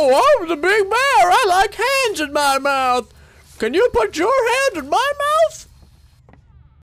Oh, I'm the big bear. I like hands in my mouth. Can you put your hand in my mouth?